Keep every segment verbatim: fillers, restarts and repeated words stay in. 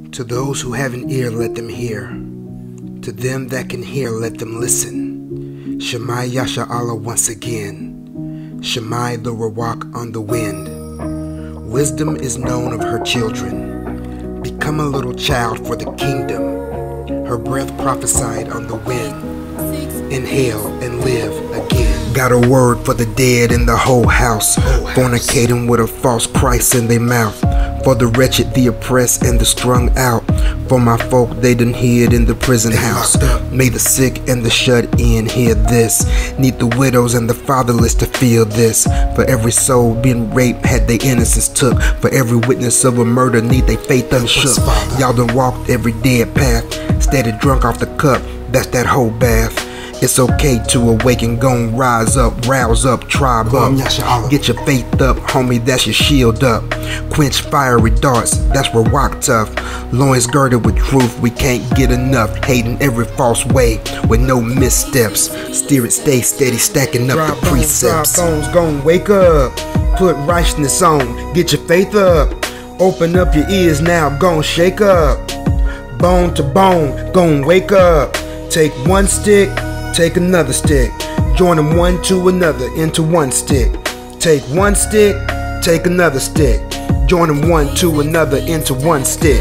To those who have an ear, let them hear. To them that can hear, let them listen. Shemai Yasha Allah once again. Shemai the Rawak on the wind. Wisdom is known of her children. Become a little child for the kingdom. Her breath prophesied on the wind. Inhale and live again. Got a word for the dead in the whole house. Fornicating with a false Christ in their mouth. For the wretched, the oppressed, and the strung out. For my folk, they done hid in the prison house. May the sick and the shut in hear this. Need the widows and the fatherless to feel this. For every soul being raped had their innocence took. For every witness of a murder need they faith unshook. Y'all done walked every dead path. Steady drunk off the cup, that's that whole bath. It's okay to awaken, gon' rise up, rouse up, tribe up. Get your faith up, homie, that's your shield up. Quench fiery darts, that's where rock tough. Loins girded with truth, we can't get enough. Hating every false way with no missteps. Steer it, stay steady, stacking up the precepts. Dry bones gon' wake up, put righteousness on, get your faith up. Open up your ears now, gon' shake up. Bone to bone, gon' wake up. Take one stick, take another stick, join them one to another into one stick. Take one stick, take another stick, join them one to another into one stick.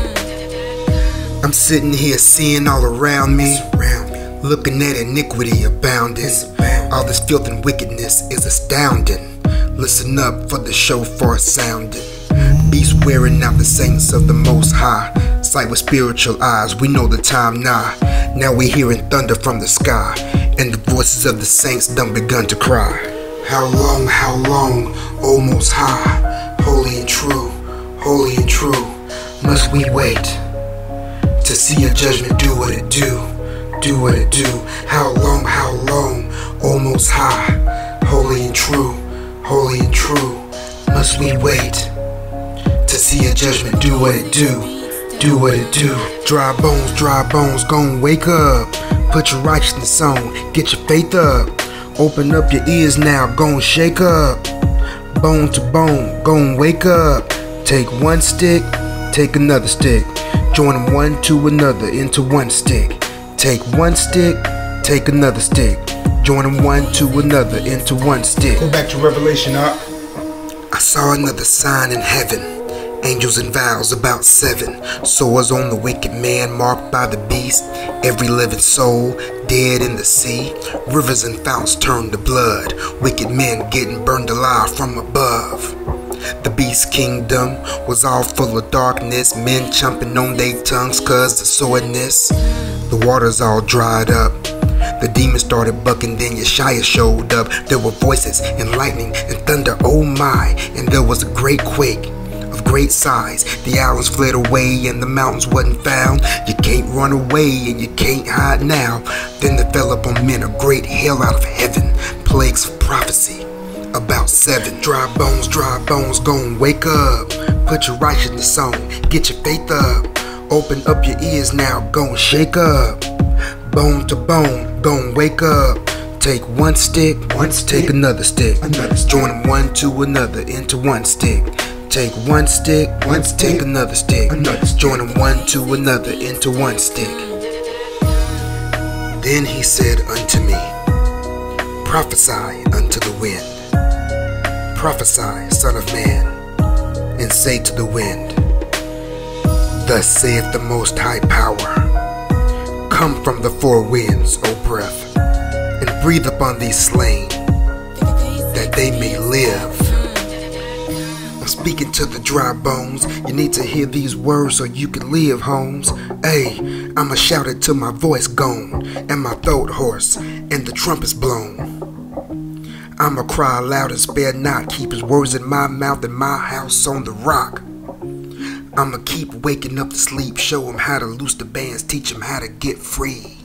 I'm sitting here seeing all around me, looking at iniquity abounding. All this filth and wickedness is astounding. Listen up for the shofar sounding. Beast wearing out the saints of the Most High. Sight with spiritual eyes, we know the time nigh. Now we hearing thunder from the sky, and the voices of the saints done begun to cry. How long, how long, O Most High, holy and true, holy and true, must we wait to see your judgment do what it do, do what it do. How long, how long, O Most High, holy and true, holy and true, must we wait to see your judgment do what it do, do what it do. Dry bones, dry bones, gon' wake up. Put your righteousness on, get your faith up. Open up your ears now, gon' shake up. Bone to bone, gon' wake up. Take one stick, take another stick. Join them one to another into one stick. Take one stick, take another stick. Join them one to another into one stick. Go back to Revelation, up. I saw another sign in heaven. Angels and vows about seven. Swords on the wicked man marked by the beast. Every living soul dead in the sea. Rivers and fountains turned to blood. Wicked men getting burned alive from above. The beast kingdom was all full of darkness. Men chomping on their tongues cause the soreness. The waters all dried up. The demons started bucking, then Yeshaya showed up. There were voices and lightning and thunder, oh my. And there was a great quake of great size. The islands fled away and the mountains wasn't found. You can't run away and you can't hide now. Then there fell upon men a great hail out of heaven, plagues of prophecy, about seven. Dry bones, dry bones, gon' wake up. Put your righteousness on, get your faith up. Open up your ears now, gon' shake up. Bone to bone, gon' wake up. Take one stick, one stick, take another stick, another stick. Join them one to another into one stick. Take one stick, one stick, take another stick, another stick. Join them one to another into one stick. Then he said unto me, prophesy unto the wind. Prophesy, son of man, and say to the wind, thus saith the Most High Power, come from the four winds, O breath, and breathe upon these slain, that they may live. I'm speaking to the dry bones. You need to hear these words so you can live, Holmes. Hey, I'ma shout it till my voice gone, and my throat hoarse, and the trumpet's blown. I'ma cry loud and spare not, keep his words in my mouth and my house on the rock. I'ma keep waking up to sleep, show him how to loose the bands, teach him how to get free.